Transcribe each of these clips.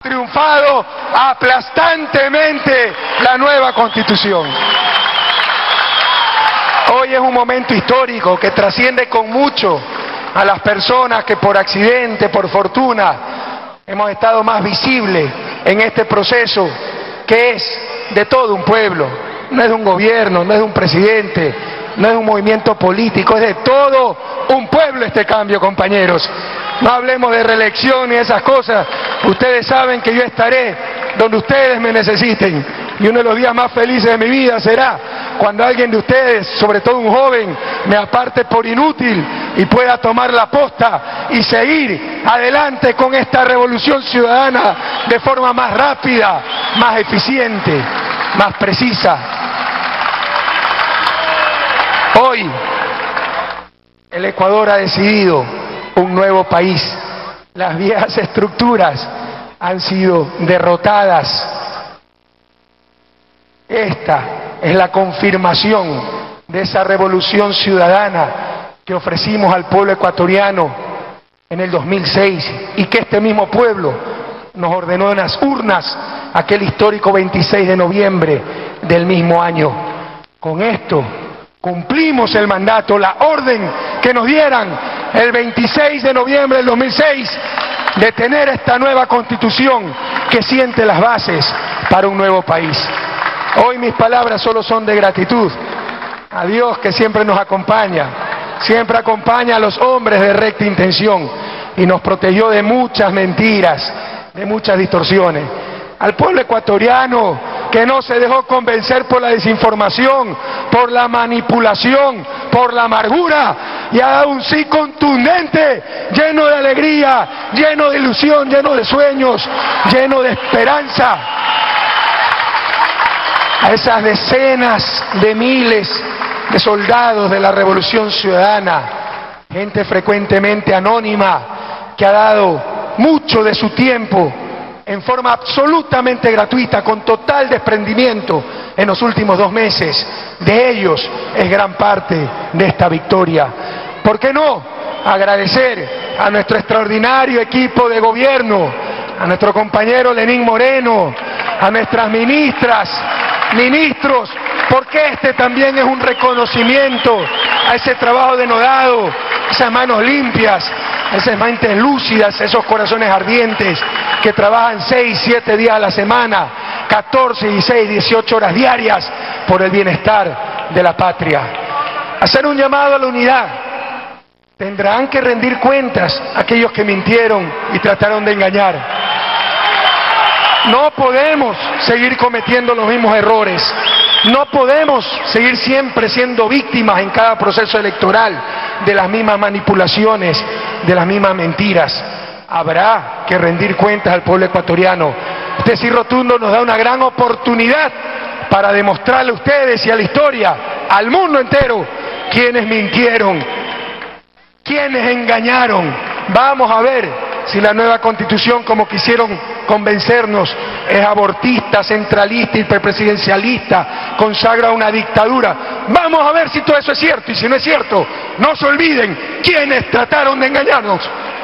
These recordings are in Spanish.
triunfado aplastantemente la nueva Constitución. Hoy es un momento histórico que trasciende con mucho a las personas que por accidente, por fortuna, hemos estado más visibles en este proceso que es de todo un pueblo, no es de un gobierno, no es de un presidente, no es de un movimiento político, es de todo un pueblo este cambio, compañeros. No hablemos de reelección y esas cosas. Ustedes saben que yo estaré donde ustedes me necesiten. Y uno de los días más felices de mi vida será cuando alguien de ustedes, sobre todo un joven, me aparte por inútil y pueda tomar la posta y seguir adelante con esta revolución ciudadana de forma más rápida, más eficiente, más precisa. Hoy, el Ecuador ha decidido un nuevo país. Las viejas estructuras han sido derrotadas. Esta es la confirmación de esa revolución ciudadana que ofrecimos al pueblo ecuatoriano en el 2006 y que este mismo pueblo nos ordenó en las urnas aquel histórico 26 de noviembre del mismo año. Con esto cumplimos el mandato, la orden que nos dieran el 26 de noviembre del 2006 de tener esta nueva Constitución que siente las bases para un nuevo país. Hoy mis palabras solo son de gratitud a Dios, que siempre nos acompaña, siempre acompaña a los hombres de recta intención y nos protegió de muchas mentiras, de muchas distorsiones. Al pueblo ecuatoriano que no se dejó convencer por la desinformación, por la manipulación, por la amargura, y ha dado un sí contundente, lleno de alegría, lleno de ilusión, lleno de sueños, lleno de esperanza. A esas decenas de miles de soldados de la Revolución Ciudadana, gente frecuentemente anónima, que ha dado mucho de su tiempo en forma absolutamente gratuita, con total desprendimiento en los últimos 2 meses. De ellos es gran parte de esta victoria. ¿Por qué no agradecer a nuestro extraordinario equipo de gobierno, a nuestro compañero Lenín Moreno, a nuestras ministras, ministros, porque este también es un reconocimiento a ese trabajo denodado, esas manos limpias, esas mentes lúcidas, esos corazones ardientes que trabajan 6, 7 días a la semana, 14, 16, 18 horas diarias por el bienestar de la patria. Hacer un llamado a la unidad. Tendrán que rendir cuentas aquellos que mintieron y trataron de engañar. No podemos seguir cometiendo los mismos errores. No podemos seguir siempre siendo víctimas en cada proceso electoral de las mismas manipulaciones, de las mismas mentiras. Habrá que rendir cuentas al pueblo ecuatoriano. Este sí rotundo nos da una gran oportunidad para demostrarle a ustedes y a la historia, al mundo entero, quiénes mintieron, quiénes engañaron. Vamos a ver si la nueva Constitución, como quisieron convencernos, es abortista, centralista, hiperpresidencialista, consagra una dictadura. Vamos a ver si todo eso es cierto, y si no es cierto, no se olviden quiénes trataron de engañarnos.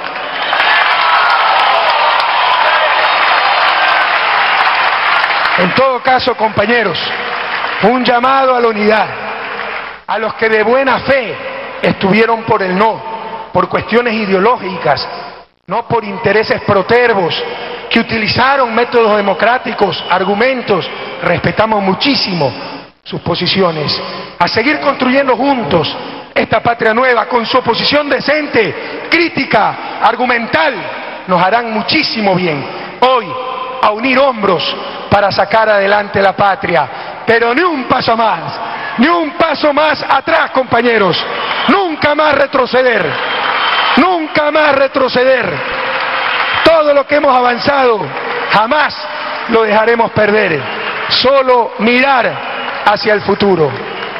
En todo caso, compañeros, un llamado a la unidad, a los que de buena fe estuvieron por el no, por cuestiones ideológicas, no por intereses protervos, que utilizaron métodos democráticos, argumentos. Respetamos muchísimo sus posiciones. A seguir construyendo juntos esta patria nueva, con su oposición decente, crítica, argumental, nos harán muchísimo bien. Hoy, a unir hombros para sacar adelante la patria, pero ni un paso más, ni un paso más atrás, compañeros. Nunca más retroceder, nunca más retroceder. Todo lo que hemos avanzado, jamás lo dejaremos perder. Solo mirar hacia el futuro.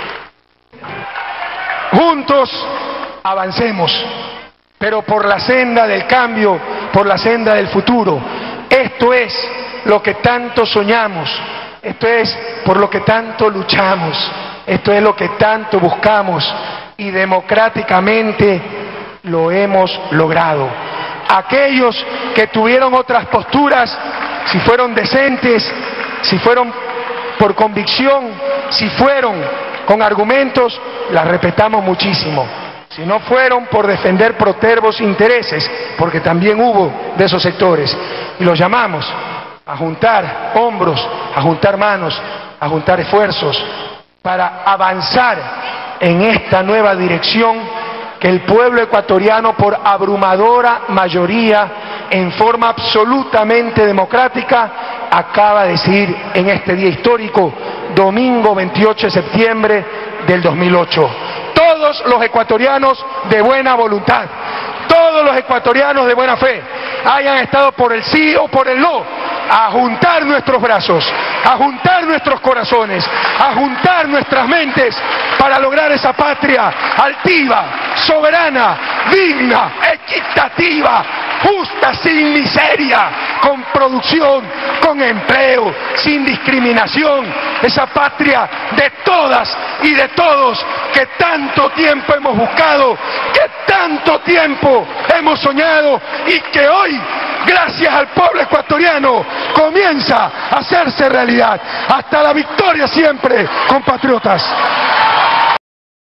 Juntos avancemos, pero por la senda del cambio, por la senda del futuro. Esto es lo que tanto soñamos, esto es por lo que tanto luchamos, esto es lo que tanto buscamos y democráticamente lo hemos logrado. aquellos que tuvieron otras posturas, si fueron decentes, si fueron por convicción, si fueron con argumentos, las respetamos muchísimo. Si no fueron por defender protervos intereses, porque también hubo de esos sectores, y los llamamos a juntar hombros, a juntar manos, a juntar esfuerzos para avanzar en esta nueva dirección que el pueblo ecuatoriano, por abrumadora mayoría, en forma absolutamente democrática, acaba de decidir en este día histórico, domingo 28 de septiembre del 2008. Todos los ecuatorianos de buena voluntad, todos los ecuatorianos de buena fe, hayan estado por el sí o por el no, a juntar nuestros brazos, a juntar nuestros corazones, a juntar nuestras mentes para lograr esa patria altiva, soberana, digna, equitativa, justa, sin miseria, con producción, con empleo, sin discriminación, esa patria de todas y de todos que tanto tiempo hemos buscado, que tanto tiempo hemos soñado y que hoy, gracias al pueblo ecuatoriano, comienza a hacerse realidad. Hasta la victoria siempre, compatriotas.